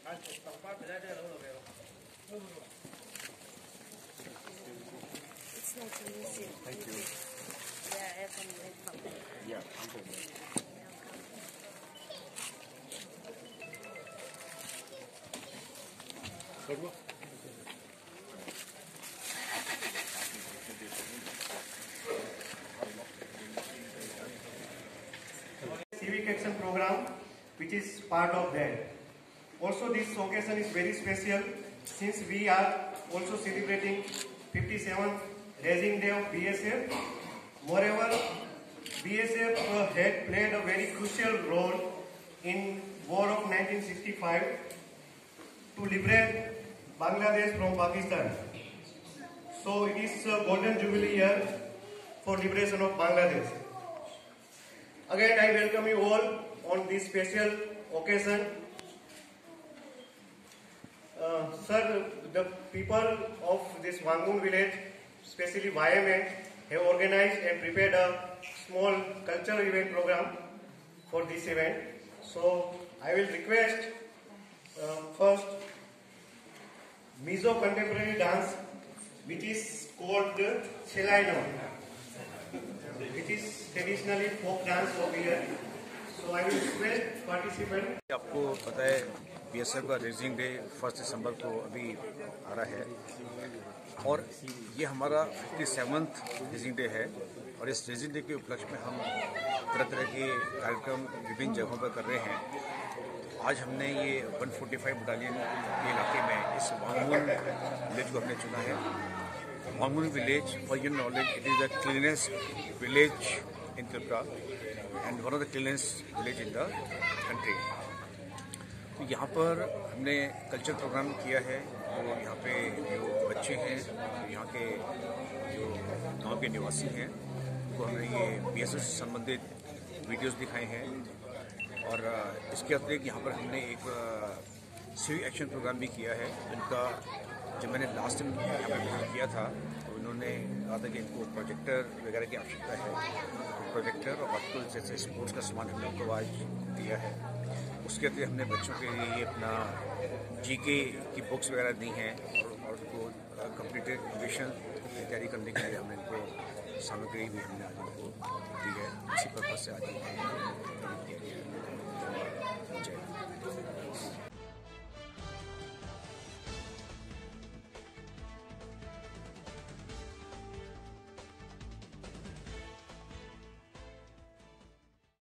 It's nice to meet you. Thank you. Yeah, everyone. Yeah, I'm good. Good. Civic action program, which is part of that. Also, this occasion is very special since we are also celebrating 57th Rising Day of BSF. Moreover, BSF had played a very crucial role in War of 1965 to liberate Bangladesh from Pakistan. So it is a golden jubilee year for liberation of Bangladesh. Again, I welcome you all on this special occasion. Sir, the people of this Wangun village, especially YMN, have organized and prepared a small cultural event program for this event. So, I will request first Mizo contemporary dance, which is called Chelaino. It is traditionally folk dance of here. So I will request participants. आपको पता है BSF का raising day 1 दिसंबर को अभी आ रहा है और ये हमारा 57th रेजिंग डे है और इस रेजिंग डे के उपलक्ष्य में हम तरह तरह के कार्यक्रम विभिन्न जगहों पर कर रहे हैं। आज हमने ये 145 बटालियन के इलाके में इस वांगून विलेज को हमने चुना है। Wangun village, for your knowledge, it is the cleanest village in Tripura and one of the cleanest village in the country. तो यहाँ पर हमने कल्चर प्रोग्राम किया है और यहाँ पे जो बच्चे हैं, यहाँ के जो गांव के निवासी हैं, उनको हमने ये बीएसएफ से संबंधित वीडियोस दिखाए हैं और इसके अतिरिक्त यहाँ पर हमने एक सिविक एक्शन प्रोग्राम भी किया है। इनका जब मैंने लास्ट टाइम यहाँ पर विजिट किया था तो उन्होंने कहा था कि इनको प्रोजेक्टर वगैरह की आवश्यकता है। तो प्रोजेक्टर और आर्टिकल जैसे स्पोर्ट्स का सामान हमने उनको आज दिया है। उसके अतिरिक्त हमने बच्चों के लिए अपना जीके की बुक्स वगैरह दी हैं और उनको कंप्यूटर एजुकेशन की तैयारी करने के लिए हमने इनको सामग्री भी हमने आज उनको दी है। इसी पर्पज़ से आज